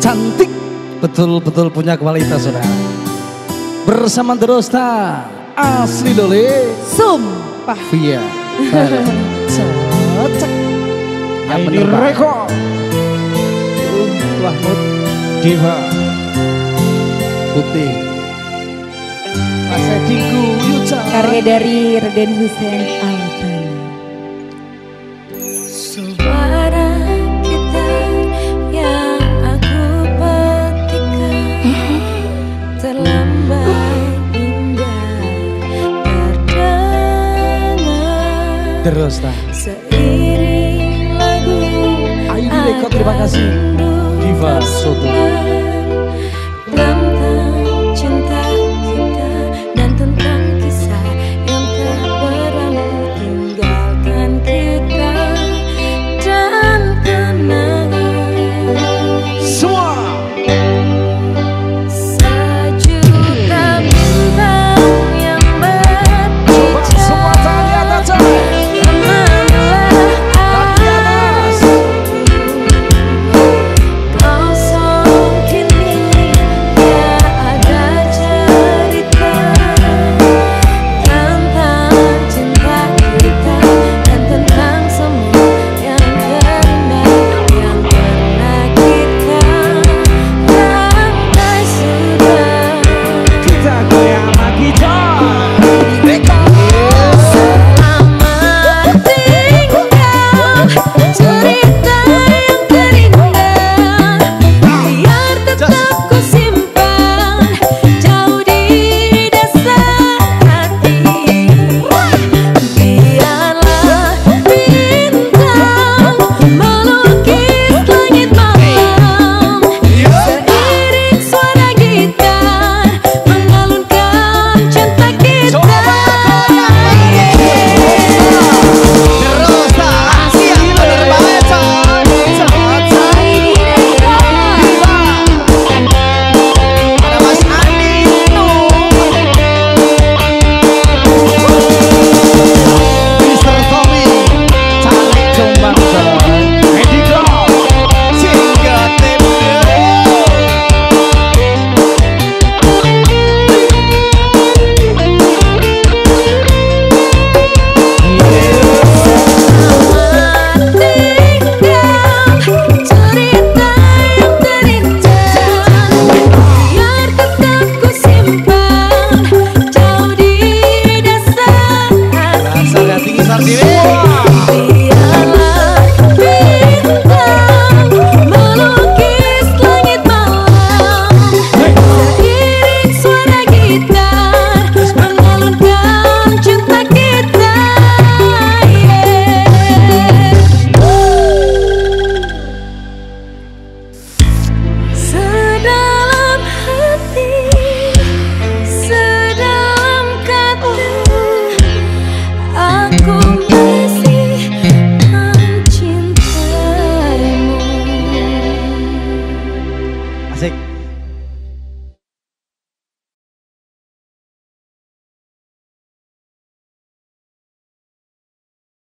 cantik, betul-betul punya kualitas saudara. Bersama Drosta asli Dole Sumpah Via cocok Ini rekor Mahmud Diva Putih Mas Ediku Yuca karya dari Raden Hussein Al-Bani. Suara kita yang aku petikkan terlambat indah terdengar. Drosta Seiring lagu Ayu Deko, terima kasih Diva Soto. Tentang cinta kita dan tentang kisah yang tak berlalu, tinggalkan kita dan kenangan. Semua Sejuta bintang yang semua tangan atas asik.